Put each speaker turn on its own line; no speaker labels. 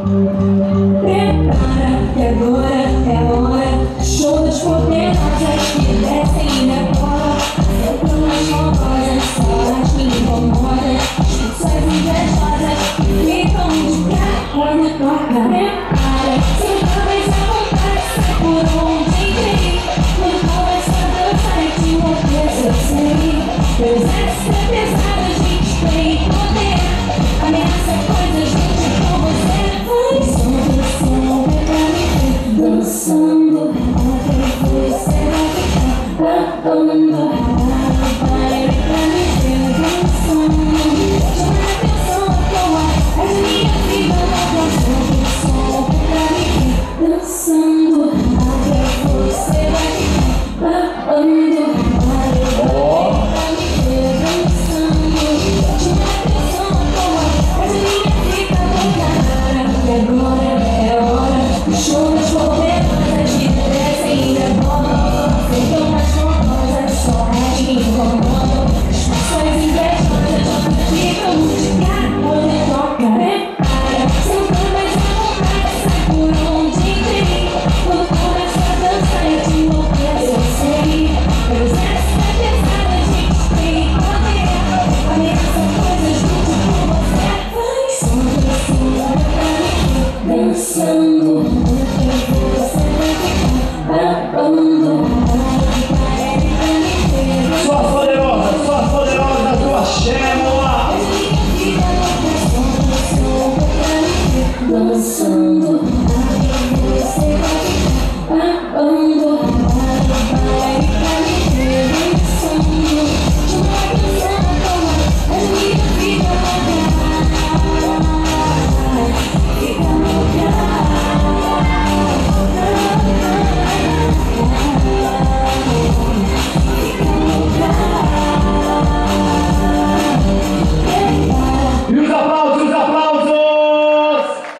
Prepara, que agora é a hora. Show das poderosas que descem na bola. Eu tô mais famosas, só as que incomodam. Suas invejosas que ficam de cara quando toca. Prepara, sinta mais à vontade, sai por onde entrei. Não começa a dançar e te enlouqueço, eu sei. Meus extras pesados de display e poder. Ameaça coisas, gente, com você. Vai som pra me ver. Dançando, você vai ficar babando. Vai pra me ver. Dançando, chama a atenção à toa. As minhas vidas não dançando. Som pra me ver. Dançando, você vai ficar babando. Dançando, você vai ficar babando.
Sua poderosa, tua chama.
Dançando, você vai ficar babando. Vai pra mim.